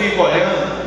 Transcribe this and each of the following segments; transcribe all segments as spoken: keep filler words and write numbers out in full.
fico olhando,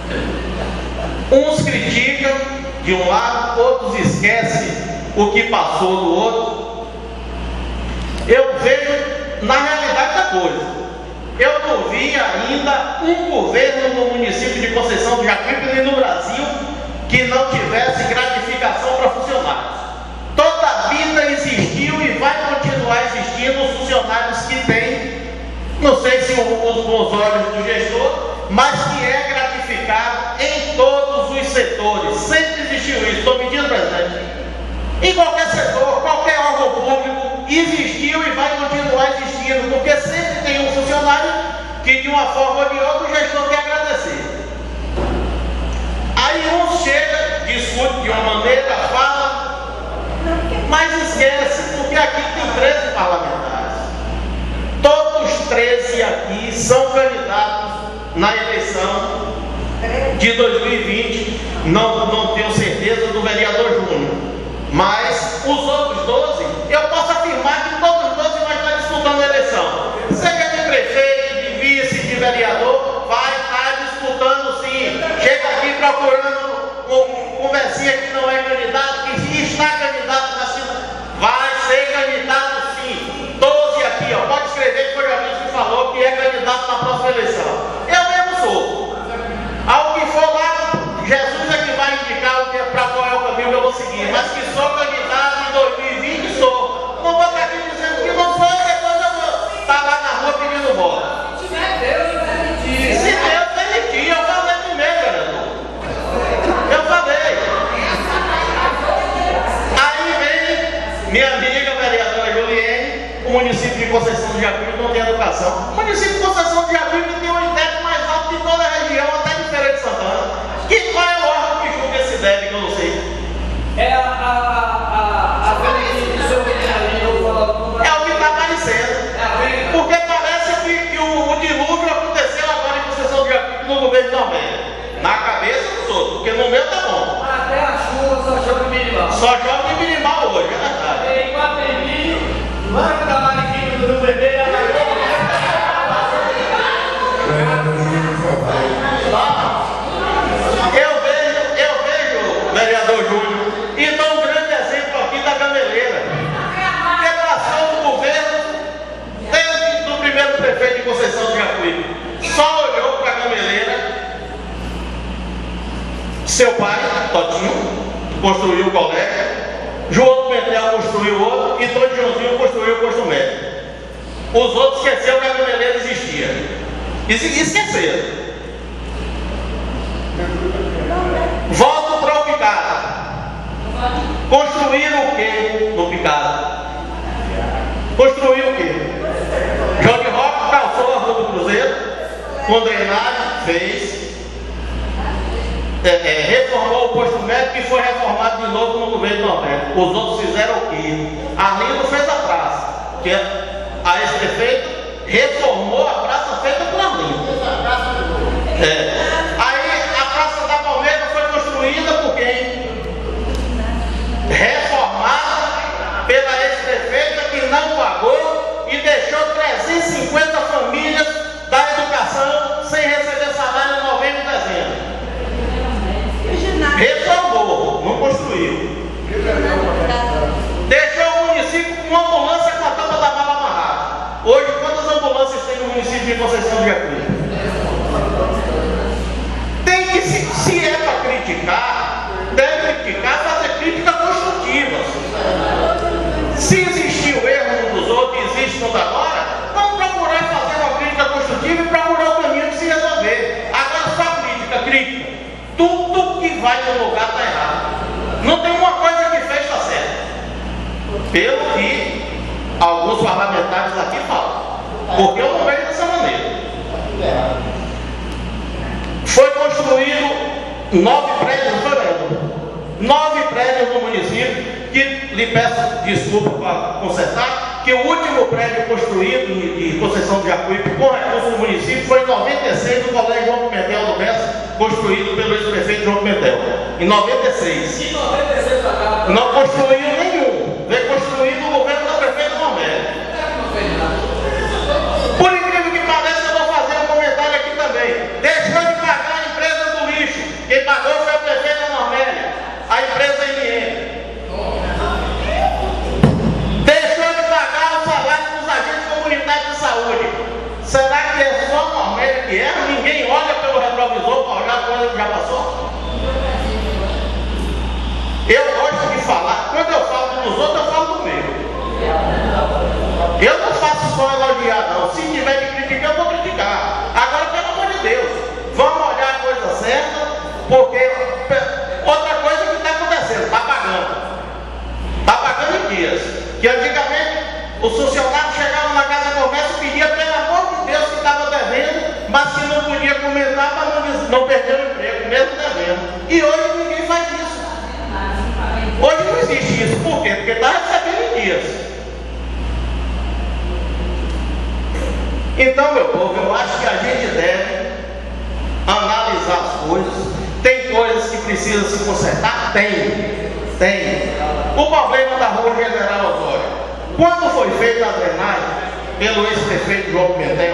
uns criticam de um lado, outros esquecem o que passou do outro. Eu vejo na realidade da coisa. Eu não vi ainda um governo no município de Conceição do Jacuípe nem no Brasil que não tivesse gratificação para funcionários. Toda a vida existiu e vai continuar existindo os funcionários que têm, não sei se os bons olhos do gestor, mas que é gratificado em todos os setores. Sempre existiu isso. Estou mentindo, presidente? Em qualquer setor, qualquer órgão público, existiu e vai continuar existindo, porque sempre tem um funcionário que, de uma forma ou de outra, o gestor quer agradecer. Aí um chega, discute de uma maneira, fala, mas esquece, porque aqui tem treze parlamentares. Todos os treze aqui são candidatos na eleição de dois mil e vinte, não, não tenho certeza do vereador Júnior, mas os outros doze, eu posso afirmar que todos os doze vão estar disputando a eleição. Seja de prefeito, de vice, de vereador, vai estar disputando sim. Chega aqui procurando um conversinha que não é candidato, que está candidato na cidade, vai ser candidato sim. doze aqui, ó, pode escrever que foi o Jorginho que falou que é candidato na próxima eleição. Eu mesmo sou. Ao que for lá, Jesus é que vai indicar o que é para qual é o caminho que eu vou seguir, mas que sou candidato em dois mil e vinte, sou. Não vou estar aqui dizendo que não sou, depois eu vou estar lá na rua pedindo voto. Se Deus permitir. Se Deus permitir, eu falei primeiro, vereador. Eu falei. Aí vem minha amiga vereadora Juliene, o município de Conceição do Jacuípe não tem educação. O município de Conceição do Jacuípe tem o index mais alto de toda a região, até de Feira de Santana. E qual é o órgão que julga esse débito que eu não sei? É a a a a do seu é o que está aparecendo. Porque parece que, que o, o dilúvio aconteceu agora em Conceição do Jacuípe no governo também. Na cabeça dos outros, porque no meu tá bom. Até a chuva só chove minimal. Só chove minimal hoje, é verdade. Tem Guatemi, Banco da Mariquinha do bebê, a Eu vejo, eu vejo, vereador Júnior, e dou um grande exemplo aqui da Gameleira. Que passou o governo, desde o primeiro prefeito de Conceição do Jacuípe, só olhou para a Gameleira. Seu pai, Totinho, construiu o colégio, João Pimentel construiu outro e Dom Joãozinho construiu o posto médico. Os outros esqueceram que a Gameleira existia. Esqueceram. Volto para o Picado. Construíram o que no Picado? Construíram o que? Johnny Rock calçou a rua do Cruzeiro, com drenagem, fez. É, é, reformou o posto médico e foi reformado de novo no governo Nordeste. Os outros fizeram o quê? Arlindo fez a praça, que a ex-prefeito reformou a praça feita por Arlindo. É. Aí a Praça da Palmeira foi construída por quem? Reformada pela ex-prefeita que não pagou e deixou trezentas e cinquenta famílias da educação sem receber salário em novembro e dezembro. Reformou, não construiu. Deixou o município com uma ambulância com a tampa da mala amarrada. Hoje, quantas ambulâncias tem no município de Conceição do Jacuípe? Tem que, se, se é para criticar, deve criticar, fazer críticas construtivas. Se existiu erro um dos outros e existe no da agora, vamos procurar fazer uma crítica construtiva e procurar o caminho de se resolver. Agora só crítica, crítica. Tudo que vai no lugar está errado. Não tem uma coisa que fez está certo. Pelo que alguns parlamentares aqui falam. Porque eu não vejo dessa maneira. Foi construído nove prédios, não foi mesmo? Nove prédios no município, que lhe peço desculpa para consertar, que o último prédio construído em Conceição do Jacuípe com recursos do município foi em noventa e seis, no Colégio João Pimentel do Bessa, construído pelo ex-prefeito João Pimentel. Em noventa e seis. Em noventa e seis não construiu nenhum. Veio construído no governo do prefeito Romero. Por incrível que pareça, eu vou fazer um comentário aqui também. Deixando argumentar para não, não perder o emprego, mesmo devendo. E hoje ninguém faz isso. Hoje não existe isso. Por quê? Porque está recebendo em dias. Então, meu povo, eu acho que a gente deve analisar as coisas. Tem coisas que precisam se consertar? Tem. Tem. O problema da rua General Osório. Quando foi feita a drenagem pelo ex-prefeito João Pimentel,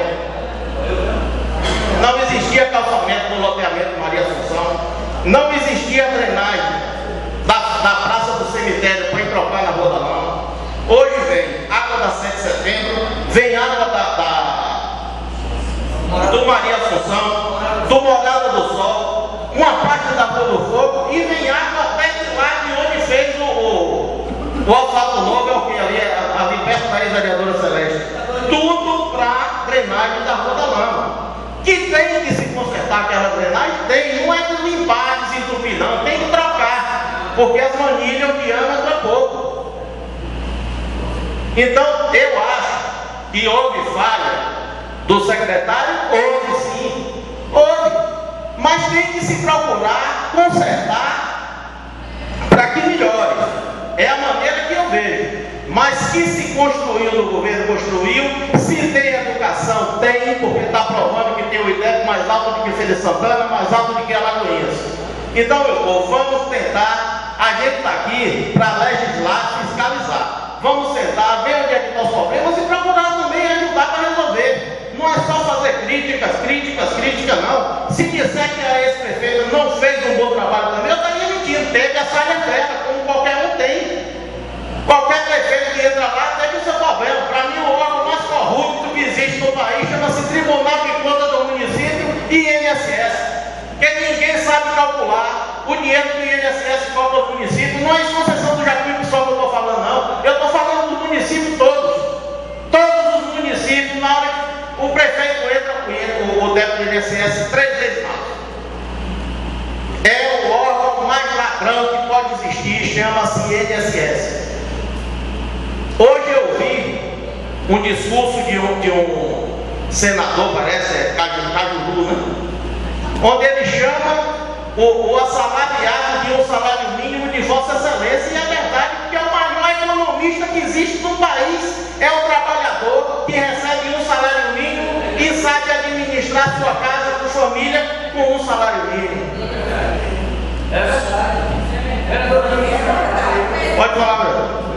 não existia calçamento no loteamento Maria Assunção, não existia drenagem da, da Praça do Cemitério para trocar na Rua da Lama. Hoje vem água da sete de setembro, vem água da, da, do Maria Assunção, do Morada do Sol, uma parte da Rua do Fogo, e vem água até de lá de onde fez o, o, o Alfato Novo, é o que ali, ali perto da ex-vereadora Celeste. Tudo para drenagem da Rua da Lama. Que tem que se consertar aquela drenagem? Tem. Não é de limpar, desentupir, não. Tem que trocar. Porque as manilhas, o diâmetro é pouco. Então, eu acho que houve falha do secretário. Houve sim. Houve. Mas tem que se procurar consertar para que melhore. É a maneira que eu vejo. Mas que se construiu no governo, construiu. Se tem educação, tem, porque está provando que tem o I D E P mais alto do que Feira de Santana, mais alto do que Alagoinhas. Então, meu povo, vamos tentar. A gente está aqui para legislar, fiscalizar. Vamos sentar, ver onde é que estão os problemas e procurar também ajudar para resolver. Não é só fazer críticas, críticas, críticas, não. Se disser que a ex-prefeita não fez um bom trabalho também, eu estaria mentindo. Teve a falha dela, como qualquer um tem. Qualquer prefeito que entra lá tem o seu problema. Para mim, o órgão mais corrupto que existe no país chama-se Tribunal de Contas do Município e I N S S. Porque ninguém sabe calcular o dinheiro que o I N S S cobra aos municípios. Não é em concessão do Jacuípe só que eu estou falando, não. Eu estou falando dos municípios todos. Todos os municípios, na hora que o prefeito entra, o, o débito do I N S S três vezes mais. É o órgão mais ladrão que pode existir, chama-se I N S S. Hoje eu vi um discurso de um, de um senador, parece, é Cajuru, né? Onde ele chama o, o assalariado de um salário mínimo de Vossa Excelência, e é verdade, porque é o maior economista que existe no país, é o trabalhador que recebe um salário mínimo e sabe administrar sua casa, sua família, com um salário mínimo. É verdade. Pode falar, meu.